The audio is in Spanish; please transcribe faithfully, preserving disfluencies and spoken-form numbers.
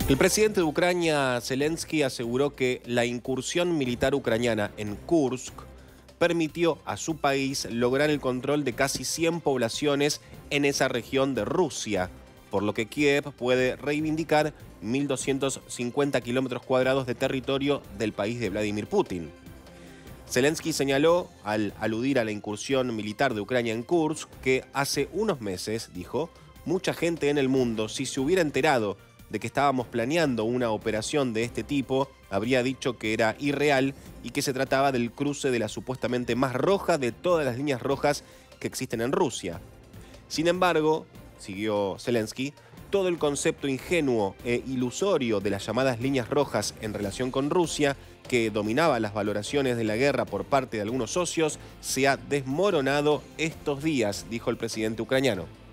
El presidente de Ucrania, Zelensky, aseguró que la incursión militar ucraniana en Kursk permitió a su país lograr el control de casi cien poblaciones en esa región de Rusia, por lo que Kiev puede reivindicar mil doscientos cincuenta kilómetros cuadrados de territorio del país de Vladimir Putin. Zelensky señaló, al aludir a la incursión militar de Ucrania en Kursk, que hace unos meses, dijo, mucha gente en el mundo, si se hubiera enterado de que estábamos planeando una operación de este tipo, habría dicho que era irreal y que se trataba del cruce de la supuestamente más roja de todas las líneas rojas que existen en Rusia. Sin embargo, siguió Zelensky, todo el concepto ingenuo e ilusorio de las llamadas líneas rojas en relación con Rusia, que dominaba las valoraciones de la guerra por parte de algunos socios, se ha desmoronado estos días, dijo el presidente ucraniano.